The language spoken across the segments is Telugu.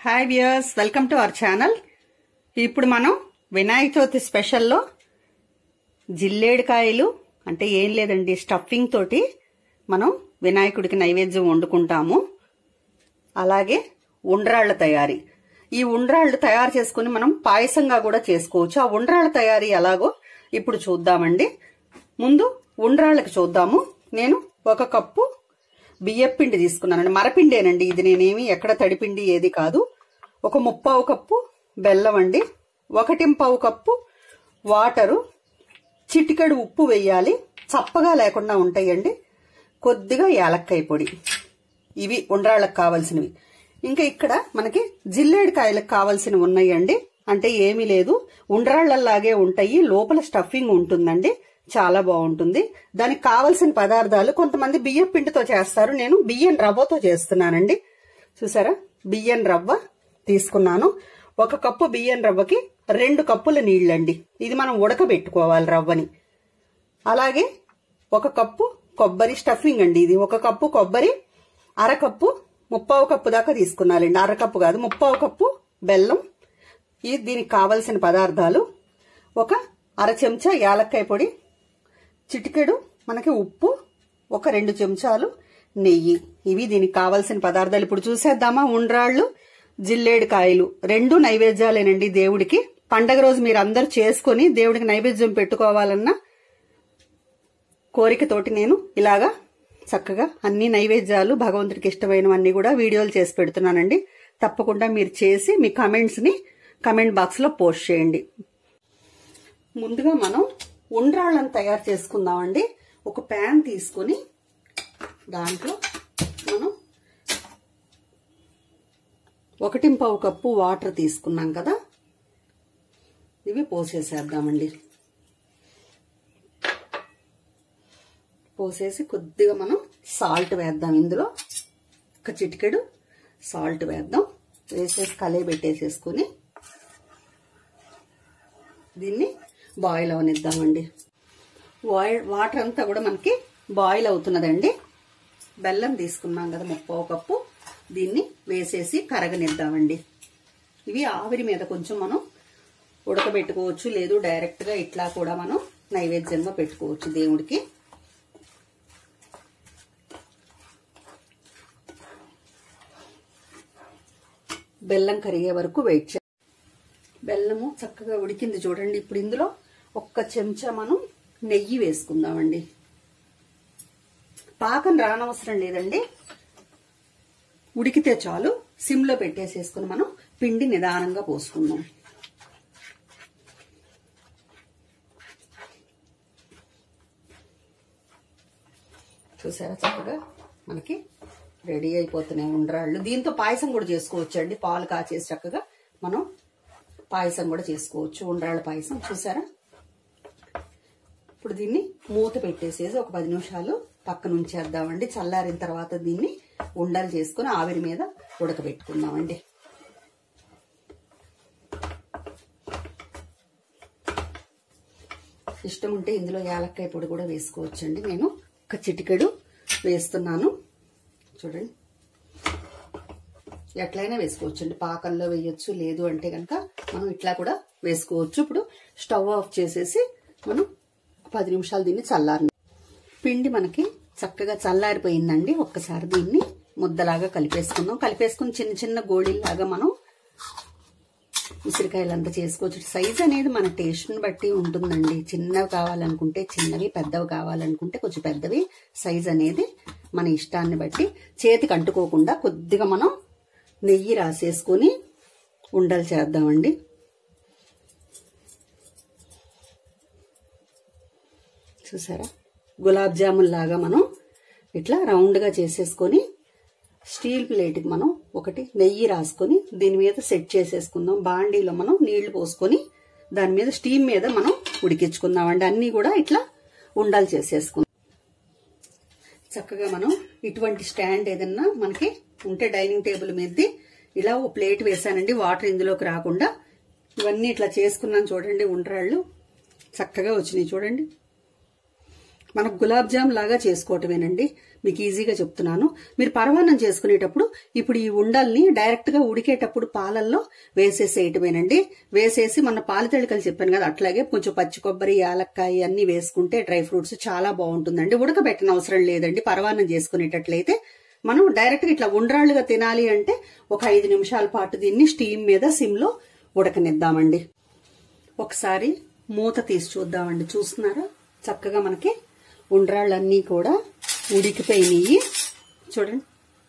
Hi viewers, welcome to our channel. ఇప్పుడు మనం వినాయక చవితి స్పెషల్లో జిల్లేడుకాయలు అంటే ఏం లేదండి, స్టఫింగ్ తోటి మనం వినాయకుడికి నైవేద్యం వండుకుంటాము. అలాగే ఉండ్రాళ్ల తయారీ. ఈ ఉండ్రాళ్లు తయారు చేసుకుని మనం పాయసంగా కూడా చేసుకోవచ్చు. ఆ ఉండ్రాళ్ల తయారీ ఎలాగో ఇప్పుడు చూద్దామండి. ముందు ఉండ్రాళ్ళకి చూద్దాము. నేను 1 కప్పు బియ్యపిండి తీసుకున్నానండి. మరపిండేనండి ఇది, నేనేమి ఎక్కడ తడిపిండి ఏది కాదు. 1/3 కప్పు బెల్లం అండి, 1/4 కప్పు వాటరు, చిటికెడు ఉప్పు వేయాలి, చప్పగా లేకుండా ఉంటాయండి. కొద్దిగా యాలక్కాయ పొడి. ఇవి ఉండ్రాళ్ళకు కావాల్సినవి. ఇంకా ఇక్కడ మనకి జిల్లేడుకాయలకు కావాల్సినవి ఉన్నాయండి. అంటే ఏమీ లేదు, ఉండ్రాళ్లలాగే ఉంటాయి, లోపల స్టఫింగ్ ఉంటుందండి, చాలా బాగుంటుంది. దానికి కావలసిన పదార్థాలు కొంతమంది బియ్యం పిండితో చేస్తారు, నేను బియ్యం రవ్వతో చేస్తున్నానండి. చూసారా, బియ్యం రవ్వ తీసుకున్నాను. 1 కప్పు బియ్యం రవ్వకి 2 కప్పుల నీళ్ళండి. ఇది మనం ఉడకబెట్టుకోవాలి రవ్వని. అలాగే 1 కప్పు కొబ్బరి స్టఫింగ్ అండి. ఇది 1 కప్పు కొబ్బరి, 1/2 కప్పు 3/4 కప్పు దాకా తీసుకున్నానండి. 1/2 కప్పు కాదు, 3/4 కప్పు బెల్లం. ఇది దీనికి కావలసిన పదార్థాలు. 1/2 చెంచా యాలక్కాయ పొడి, చిటికెడు మనకి ఉప్పు, 2 చెంచాలు నెయ్యి. ఇవి దీనికి కావలసిన పదార్థాలు. ఇప్పుడు చూసేద్దామా. ఉండ్రాళ్ళు, జిల్లేడుకాయలు 2 నైవేద్యాలేనండి దేవుడికి. పండగ రోజు మీరు అందరూ చేసుకుని దేవుడికి నైవేద్యం పెట్టుకోవాలన్న కోరికతోటి నేను ఇలాగా చక్కగా అన్ని నైవేద్యాలు భగవంతుడికి ఇష్టమైనవన్నీ కూడా వీడియోలు చేసి పెడుతున్నానండి. తప్పకుండా మీరు చేసి మీ కమెంట్స్ ని కమెంట్ బాక్స్ లో పోస్ట్ చేయండి. ముందుగా మనం ఉండ్రాళ్ళను తయారు చేసుకుందామండి. ఒక ప్యాన్ తీసుకుని దాంట్లో మనం 1/4 కప్పు వాటర్ తీసుకున్నాం కదా, ఇవి పోసేసేద్దామండి. పోసేసి కొద్దిగా మనం సాల్ట్ వేద్దాం. ఇందులో 1 చిటికెడు సాల్ట్ వేద్దాం. వేసేసి కలయి పెట్టేసేసుకుని దీన్ని బాయిల్ అవనిద్దామండి. వాటర్ అంతా కూడా మనకి బాయిల్ అవుతున్నదండి. బెల్లం తీసుకున్నాం కదా 3/4 కప్పు, దీన్ని వేసేసి కరగనిద్దామండి. ఇవి ఆవిరి మీద కొంచెం మనం ఉడకబెట్టుకోవచ్చు, లేదు డైరెక్ట్ గా ఇట్లా కూడా మనం నైవేద్యంగా పెట్టుకోవచ్చు దేవుడికి. బెల్లం కరిగే వరకు వెయిట్ చేయాలి. బెల్లము చక్కగా ఉడికింది చూడండి. ఇప్పుడు ఇందులో 1 చెంచా మనం నెయ్యి వేసుకుందామండి. పాకం రానవసరం లేదండి, ఉడికితే చాలు. సిమ్ లో పెట్టేసేసుకుని మనం పిండి నిదానంగా పోసుకుందాం. చూసారా, చక్కగా మనకి రెడీ అయిపోతున్నాయి ఉండ్రాళ్ళు. దీంతో పాయసం కూడా చేసుకోవచ్చు అండి. పాలు కాచేసి చక్కగా మనం పాయసం కూడా చేసుకోవచ్చు, ఉండ్రాళ్ళ పాయసం. చూసారా, ఇప్పుడు దీన్ని మూత పెట్టేసేసి ఒక 10 నిమిషాలు పక్కన ఉంచేద్దామండి. చల్లారిన తర్వాత దీన్ని ఉండలు చేసుకుని ఆవిరి మీద ఉడకబెట్టుకుందామండి. ఇష్టం ఉంటే ఇందులో యాలక్కాయ పొడి కూడా వేసుకోవచ్చండి. నేను 1 చిటికెడు వేస్తున్నాను. చూడండి, ఎట్లయినా వేసుకోవచ్చండి. పాకంలో వేయొచ్చు, లేదు అంటే కనుక మనం ఇట్లా కూడా వేసుకోవచ్చు. ఇప్పుడు స్టవ్ ఆఫ్ చేసేసి మనం 10 నిమిషాలు దీన్ని చల్లారి. పిండి మనకి చక్కగా చల్లారిపోయిందండి. ఒక్కసారి దీన్ని ముద్దలాగా కలిపేసుకుందాం. కలిపేసుకుని చిన్న చిన్న గోళీలాగా మనం ఉసిరికాయలంతా చేసుకోవచ్చు. సైజ్ అనేది మన టేస్ట్ని బట్టి ఉంటుందండి. చిన్నవి కావాలనుకుంటే చిన్నవి, పెద్దవి కావాలనుకుంటే కొంచెం పెద్దవి. సైజ్ అనేది మన ఇష్టాన్ని బట్టి. చేతికి అంటుకోకుండా కొద్దిగా మనం నెయ్యి రాసేసుకొని ఉండలు చేద్దామండి. చూసారా, గులాబ్ జామున్ లాగా మనం ఇట్లా రౌండ్ గా చేసేసుకొని స్టీల్ ప్లేట్కి మనం ఒకటి నెయ్యి రాసుకొని దీని మీద సెట్ చేసేసుకుందాం. బాండీలో మనం నీళ్లు పోసుకొని దాని మీద స్టీమ్ మీద మనం ఉడికించుకుందామండి. అన్ని కూడా ఇట్లా ఉండలు చేసేసుకుందాం. చక్కగా మనం ఇటువంటి స్టాండ్ ఏదన్నా మనకి ఉంటే డైనింగ్ టేబుల్ మీదది ఇలా ఓ ప్లేట్ వేసానండి, వాటర్ ఇందులోకి రాకుండా. ఇవన్నీ ఇట్లా చేసుకున్నాను చూడండి. ఉండ్రాళ్ళు చక్కగా వచ్చినాయి చూడండి. మనకు గులాబ్ జామ్ లాగా చేసుకోవటమేనండి, మీకు ఈజీగా చెప్తున్నాను. మీరు పరమాన్నం చేసుకునేటప్పుడు ఇప్పుడు ఈ ఉండల్ని డైరెక్ట్ గా ఉడికేటప్పుడు పాలల్లో వేసేసేయటమేనండి. వేసేసి మన పాలు తడికలు చెప్పాను కదా, అట్లాగే కొంచెం పచ్చి కొబ్బరి, యాలక్కాయ అన్ని వేసుకుంటే డ్రై ఫ్రూట్స్ చాలా బాగుంటుందండి. ఉడకబెట్టిన అవసరం లేదండి. పరమాన్నం చేసుకునేటట్లయితే మనం డైరెక్ట్ గా ఇట్లా ఉండ్రాళ్ళుగా తినాలి అంటే ఒక 5 నిమిషాల పాటు దీన్ని స్టీమ్ మీద సిమ్ లో ఉడకనిద్దామండి. ఒకసారి మూత తీసి చూద్దామండి. చూస్తున్నారా, చక్కగా మనకి ఉండ్రాళ్ళన్నీ కూడా ఉడికిపోయినాయి. చూడండి,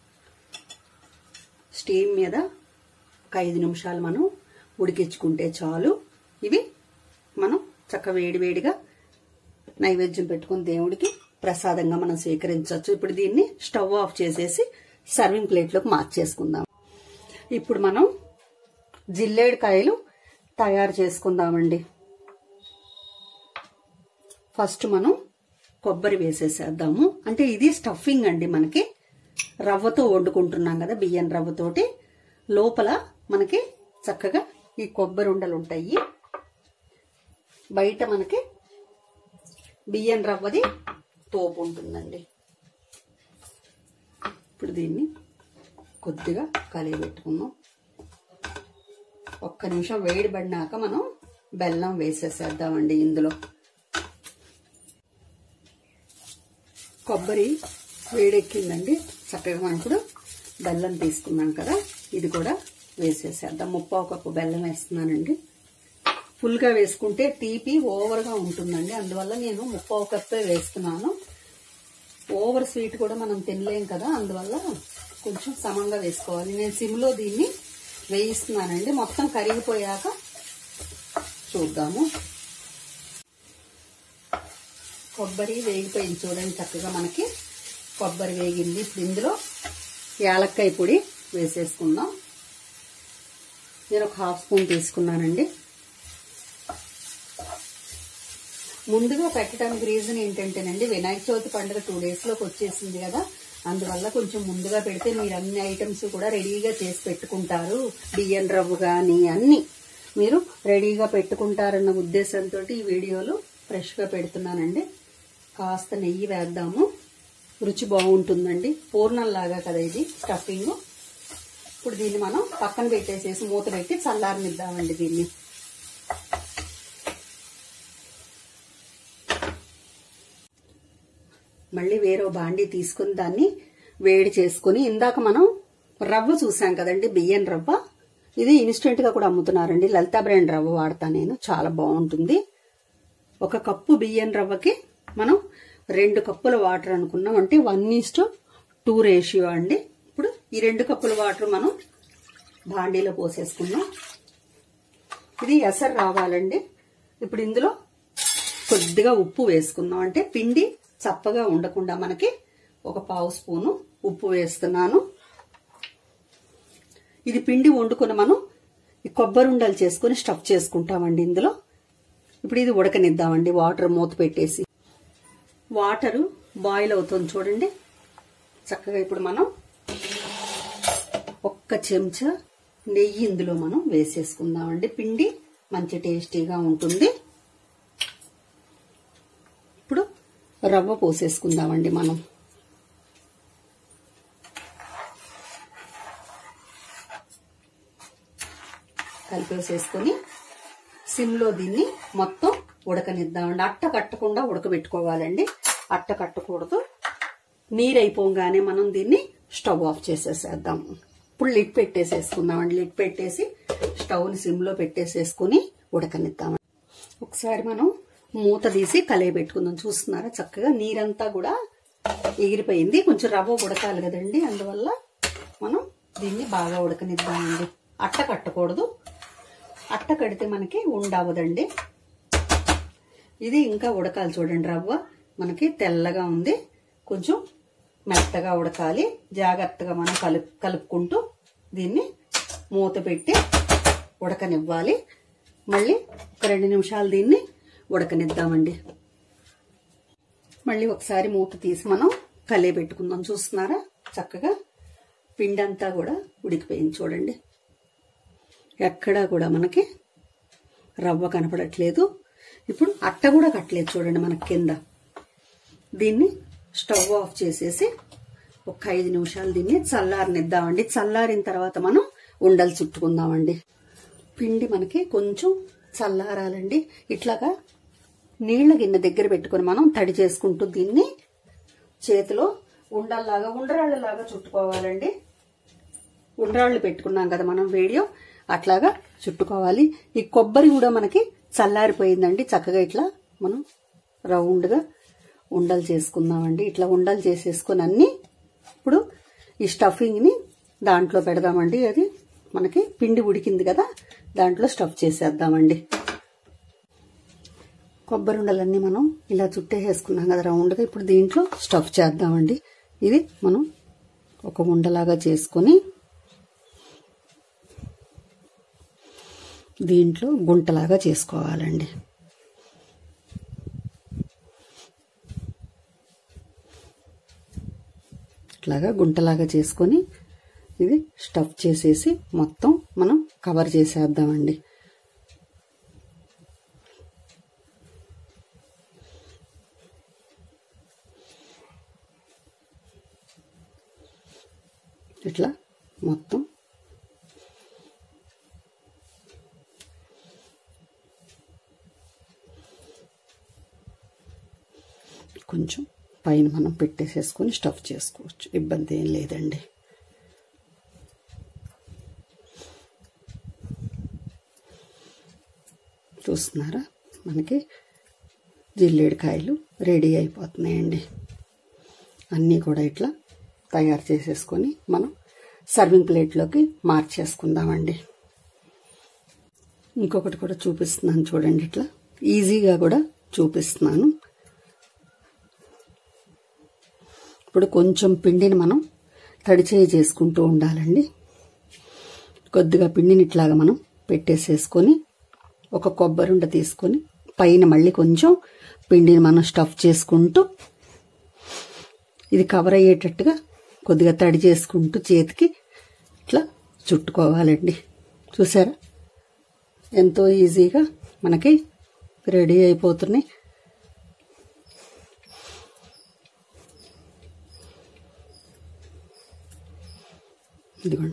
స్టీమ్ మీద ఒక 5 నిమిషాలు మనం ఉడికించుకుంటే చాలు. ఇవి మనం చక్కగా వేడివేడిగా నైవేద్యం పెట్టుకుని దేవుడికి ప్రసాదంగా మనం స్వీకరించవచ్చు. ఇప్పుడు దీన్ని స్టవ్ ఆఫ్ చేసేసి సర్వింగ్ ప్లేట్లోకి మార్చేసుకుందాం. ఇప్పుడు మనం జిల్లేడుకాయలు తయారు చేసుకుందామండి. ఫస్ట్ మనం కొబ్బరి వేసేసేద్దాము. అంటే ఇది స్టఫింగ్ అండి, మనకి రవ్వతో వండుకుంటున్నాం కదా, బియ్యం రవ్వతోటి. లోపల మనకి చక్కగా ఈ కొబ్బరి ఉండలు ఉంటాయి. బయట మనకి బియ్యం రవ్వది తోపు ఉంటుందండి. ఇప్పుడు దీన్ని కొద్దిగా కలిపెట్టుకుందాం. ఒక్క నిమిషం వేడి పడినాక మనం బెల్లం వేసేసేద్దామండి. ఇందులో కొబ్బరి వేడెక్కిందండి. చక్కగా మనం ఇప్పుడు బెల్లం తీసుకున్నాం కదా, ఇది కూడా వేసేసేద్దాం. 1/4 కప్పు బెల్లం వేస్తున్నానండి. ఫుల్గా వేసుకుంటే తీపి ఓవర్గా ఉంటుందండి, అందువల్ల నేను 1/4 కప్పే వేస్తున్నాను. ఓవర్ స్వీట్ కూడా మనం తినలేం కదా, అందువల్ల కొంచెం సమంగా వేసుకోవాలి. నేను సిమ్లో దీన్ని వేయిస్తున్నానండి. మొత్తం కరిగిపోయాక చూద్దాము. కొబ్బరి వేగిపోయింది చూడండి, చక్కగా మనకి కొబ్బరి వేగింది. ఇప్పుడు ఇందులో యాలక్కాయ పొడి వేసేసుకుందాం. నేను ఒక 1/2 స్పూన్ తీసుకున్నానండి. ముందుగా పెట్టడానికి రీజన్ ఏంటంటేనండి, వినాయక చవితి పండుగ 2 days లోకి వచ్చేసింది కదా, అందువల్ల కొంచెం ముందుగా పెడితే మీరు అన్ని ఐటమ్స్ కూడా రెడీగా చేసి పెట్టుకుంటారు. బియ్యం రవ్వ కానీ అన్ని మీరు రెడీగా పెట్టుకుంటారన్న ఉద్దేశంతో ఈ వీడియోలు ఫ్రెష్గా పెడుతున్నానండి. కాస్త నెయ్యి వేద్దాము, రుచి బాగుంటుందండి. పూర్ణంలాగా కదా ఇది స్టఫింగ్. ఇప్పుడు దీన్ని మనం పక్కన పెట్టేసేసి మూత పెట్టి చల్లారనిద్దామండి. దీన్ని మళ్ళీ వేరే బాండీ తీసుకుని దాన్ని వేడి చేసుకుని, ఇందాక మనం రవ్వ చూసాం కదండి, బియ్యం రవ్వ. ఇది ఇన్స్టెంట్ గా కూడా అమ్ముతున్నారండి. లలితా బ్రాండ్ రవ్వ వాడతా నేను, చాలా బాగుంటుంది. 1 కప్పు బియ్యం రవ్వకి మనం 2 కప్పుల వాటర్ అనుకున్నాం అంటే 1:2 రేషియో అండి. ఇప్పుడు ఈ 2 కప్పుల వాటర్ మనం బాండీలో పోసేసుకున్నాం. ఇది ఎసరు రావాలండి. ఇప్పుడు ఇందులో కొద్దిగా ఉప్పు వేసుకుందాం, అంటే పిండి చప్పగా ఉండకుండా మనకి 1/4 స్పూను ఉప్పు వేస్తున్నాను. ఇది పిండి వండుకొని మనం ఈ కొబ్బరి ఉండలు చేసుకుని స్టఫ్ చేసుకుంటామండి ఇందులో. ఇప్పుడు ఇది ఉడకనిద్దామండి, వాటర్ మూత పెట్టేసి. వాటరు బాయిల్ అవుతుంది చూడండి చక్కగా. ఇప్పుడు మనం 1 చెంచా నెయ్యి ఇందులో మనం వేసేసుకుందామండి. పిండి మంచి టేస్టీగా ఉంటుంది. ఇప్పుడు రవ్వ పోసేసుకుందామండి మనం. కలిపేసేసుకొని సిమ్లో దీన్ని మొత్తం ఉడకనిద్దామండి. అట్ట కట్టకుండా ఉడకబెట్టుకోవాలండి, అట్ట కట్టకూడదు. నీరు అయిపోగానే మనం దీన్ని స్టవ్ ఆఫ్ చేసేసేద్దాం. ఇప్పుడు లిడ్ పెట్టేసేసుకుందామండి. లిడ్ పెట్టేసి స్టవ్ని సిమ్లో పెట్టేసేసుకుని ఉడకనిద్దామండి. ఒకసారి మనం మూత తీసి కలయబెట్టుకుందాం. చూస్తున్నారా, చక్కగా నీరంతా కూడా ఎగిరిపోయింది. కొంచెం రవ్వ ఉడకాలి కదండి, అందువల్ల మనం దీన్ని బాగా ఉడకనిద్దామండి. అట్ట కట్టకూడదు, అట్ట కడితే మనకి ఉండవదండి. ఇది ఇంకా ఉడకాలి చూడండి. రవ్వ మనకి తెల్లగా ఉంది, కొంచెం మెత్తగా ఉడకాలి. జాగ్రత్తగా మనం కలుపుకుంటూ దీన్ని మూత పెట్టి ఉడకనివ్వాలి. మళ్ళీ ఒక 2 నిమిషాలు దీన్ని ఉడకనిద్దామండి. మళ్ళీ ఒకసారి మూత తీసి మనం కలియబెట్టుకుందాం. చూస్తున్నారా, చక్కగా పిండి అంతా కూడా ఉడికిపోయింది చూడండి. ఎక్కడా కూడా మనకి రవ్వ కనపడట్లేదు. ఇప్పుడు అట్ట కూడా కట్టలేదు చూడండి మనకి కింద. దీన్ని స్టవ్ ఆఫ్ చేసేసి ఒక 5 నిమిషాలు దీన్ని చల్లారనిద్దామండి. చల్లారిన తర్వాత మనం ఉండలు చుట్టుకుందామండి. పిండి మనకి కొంచెం చల్లారాలండి. ఇట్లాగా నీళ్ల గిన్నె దగ్గర పెట్టుకుని మనం తడి చేసుకుంటూ దీన్ని చేతిలో ఉండ్రాళ్ళలాగా చుట్టుకోవాలండి. ఉండ్రాళ్ళు పెట్టుకున్నాం కదా మనం వీడియో, అట్లాగా చుట్టుకోవాలి. ఈ కొబ్బరి కూడా మనకి చల్లారిపోయిందండి. చక్కగా ఇట్లా మనం రౌండ్గా ఉండలు చేసుకుందామండి. ఇట్లా ఉండలు చేసేసుకుని అన్ని ఇప్పుడు ఈ స్టఫింగ్ని దాంట్లో పెడదామండి. అది మనకి పిండి ఉడికింది కదా, దాంట్లో స్టఫ్ చేసేద్దామండి. కొబ్బరి ఉండలన్నీ మనం ఇలా చుట్టేసుకున్నాం కదా రౌండ్గా. ఇప్పుడు దీంట్లో స్టఫ్ చేద్దామండి. ఇది మనం ఒక ఉండలాగా చేసుకొని దీంట్లో గుంటలాగా చేసుకోవాలండి. ఇట్లాగా గుంటలాగా చేసుకొని ఇది స్టఫ్ చేసేసి మొత్తం మనం కవర్ చేసేద్దామండి. ఇట్లా మొత్తం కొంచెం పైన మనం పెట్టేసేసుకొని స్టఫ్ చేసుకోవచ్చు, ఇబ్బంది ఏం లేదండి. చూస్తున్నారా, మనకి జిల్లేడికాయలు రెడీ అయిపోతున్నాయండి. అన్నీ కూడా ఇట్లా తయారు చేసేసుకొని మనం సర్వింగ్ ప్లేట్లోకి మార్చేసుకుందామండి. ఇంకొకటి కూడా చూపిస్తున్నాను చూడండి. ఇట్లా ఈజీగా కూడా చూపిస్తున్నాను. ఇప్పుడు కొంచెం పిండిని మనం తడిచేయి చేసుకుంటూ ఉండాలండి. కొద్దిగా పిండిని ఇట్లాగా మనం పెట్టేసేసుకొని ఒక కొబ్బరి ఉండ తీసుకొని పైన మళ్ళీ కొంచెం పిండిని మనం స్టఫ్ చేసుకుంటూ ఇది కవర్ అయ్యేటట్టుగా కొద్దిగా తడి చేసుకుంటూ చేతికి ఇట్లా చుట్టుకోవాలండి. చూసారా, ఎంతో ఈజీగా మనకి రెడీ అయిపోతున్నాయి. ఇదిగోండి,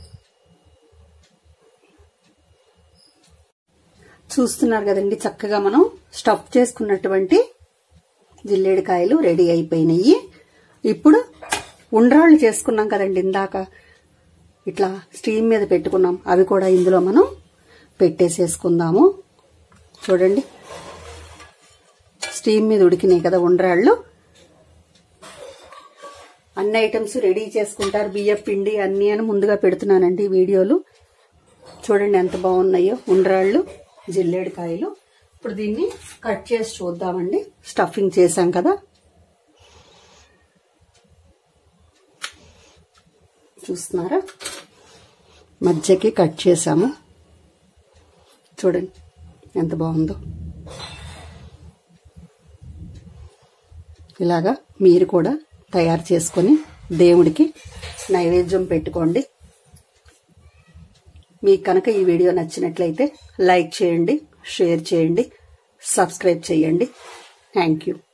చూస్తున్నారు కదండి, చక్కగా మనం స్టఫ్ చేసుకున్నటువంటి జిల్లేడికాయలు రెడీ అయిపోయినాయి. ఇప్పుడు ఉండ్రాళ్ళు చేసుకున్నాం కదండి ఇందాక, ఇట్లా స్టీమ్ మీద పెట్టుకున్నాం, అవి కూడా ఇందులో మనం పెట్టేసేసుకుందాము. చూడండి, స్టీమ్ మీద ఉడికినాయి కదా ఉండ్రాళ్ళు. అన్ని ఐటమ్స్ రెడీ చేసుకుంటారు, బియ్యం పిండి అన్ని అని ముందుగా పెడుతున్నానండి వీడియోలు. చూడండి ఎంత బాగున్నాయో ఉండ్రాళ్ళు జిల్లేడికాయలు. ఇప్పుడు దీన్ని కట్ చేసి చూద్దామండి. స్టఫింగ్ చేసాం కదా, చూస్తున్నారా, మధ్యకి కట్ చేసాము. చూడండి ఎంత బాగుందో. ఇలాగా మీరు కూడా తయారు చేసుకొని దేవుడికి నైవేద్యం పెట్టుకోండి. మీకు కనుక ఈ వీడియో నచ్చినట్లయితే లైక్ చేయండి, షేర్ చేయండి, సబ్స్క్రైబ్ చేయండి. Thank you.